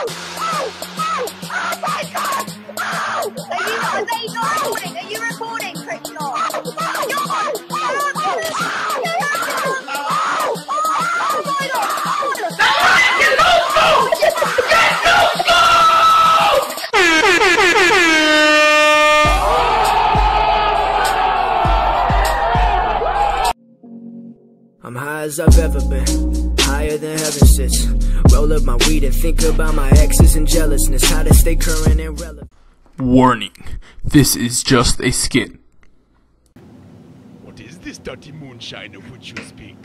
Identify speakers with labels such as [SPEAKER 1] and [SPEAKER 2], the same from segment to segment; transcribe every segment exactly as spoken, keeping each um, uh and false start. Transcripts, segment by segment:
[SPEAKER 1] Are you recording, Cricknor?
[SPEAKER 2] I'm high as I've ever been, higher than heaven sits. Roll up my weed and think about my exes and jealousness, how to stay current and relevant.
[SPEAKER 3] Warning, this is just a skit.
[SPEAKER 4] What is this dirty moonshine of which you speak?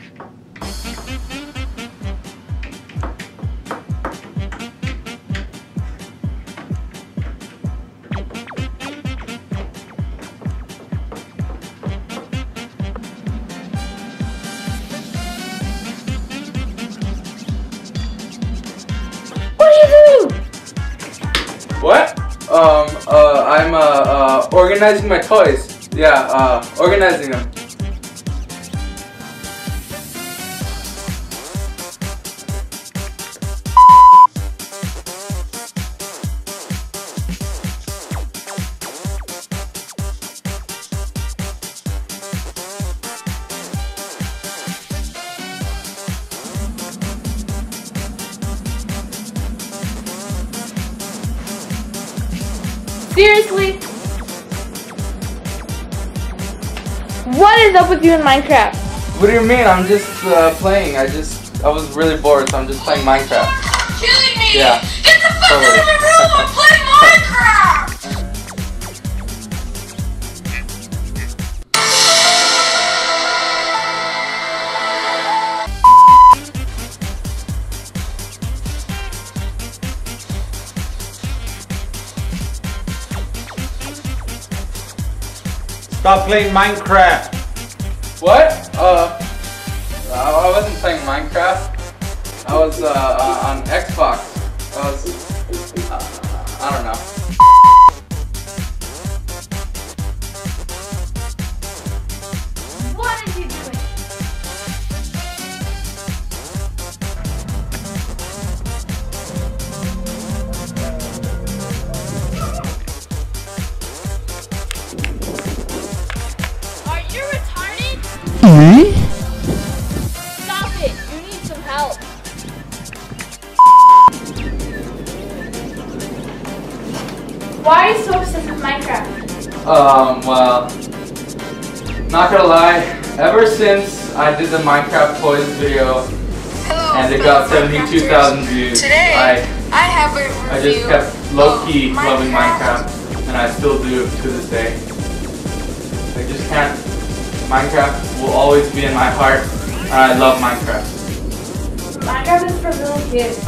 [SPEAKER 5] What? Um, uh, I'm, uh, uh, organizing my toys. Yeah, uh, organizing them.
[SPEAKER 6] Seriously? What is up with you in Minecraft?
[SPEAKER 5] What do you mean? I'm just, uh, playing. I just, I was really bored, so I'm just playing Minecraft.
[SPEAKER 1] Killing me!
[SPEAKER 5] Yeah.
[SPEAKER 1] Get the fuck
[SPEAKER 5] Totally.
[SPEAKER 1] out of my room! I'm playing Minecraft!
[SPEAKER 7] Stop playing Minecraft!
[SPEAKER 5] What? Uh, I wasn't playing Minecraft. I was, uh, uh on Xbox. I was, uh, I don't know.
[SPEAKER 6] What is he doing? Are you retarded?
[SPEAKER 3] Me?
[SPEAKER 6] Stop it! You need some help. Why are you so obsessed with Minecraft?
[SPEAKER 5] Um, well, not gonna lie, ever since I did the Minecraft toys video and it got seventy-two thousand views,
[SPEAKER 1] Today,
[SPEAKER 5] I,
[SPEAKER 1] I have a
[SPEAKER 5] I
[SPEAKER 1] review
[SPEAKER 5] just kept low-key
[SPEAKER 1] of
[SPEAKER 5] loving
[SPEAKER 1] Minecraft.
[SPEAKER 5] Minecraft, and I still do to this day. I just can't, Minecraft will always be in my heart, and I love Minecraft.
[SPEAKER 6] Minecraft is for little kids.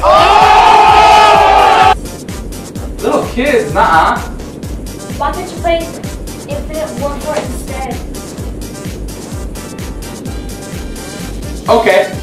[SPEAKER 5] Little kids, nah.
[SPEAKER 6] Why can't you play Infinite Warfare instead?
[SPEAKER 5] Okay.